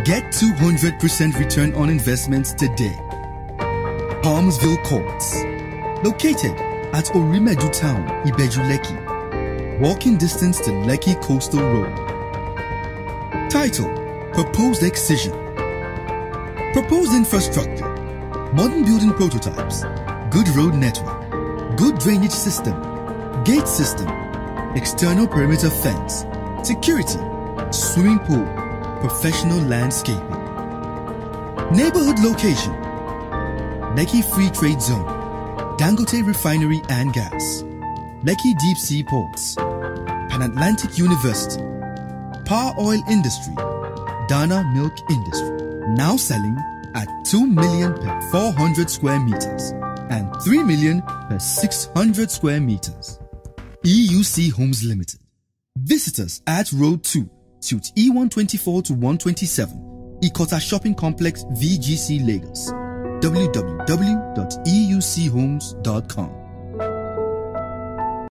Get 200% return on investments today. Palmsville Courts, located at Orimedu Town, Ibeju Lekki. Walking distance to Lekki Coastal Road. Title: Proposed Excision. Proposed infrastructure: modern building prototypes, good road network, good drainage system, gate system, external perimeter fence, security, swimming pool, professional landscaping. Neighborhood location: Lekki Free Trade Zone, Dangote Refinery and Gas, Lekki Deep Sea Ports, Pan Atlantic University, Power Oil Industry, Dana Milk Industry. Now selling at 2 million per 400 square meters and 3 million per 600 square meters. EUC Homes Limited. Visit us at Road 2, Suite E124 to 127, Ikota Shopping Complex, VGC, Lagos. www.euchomes.com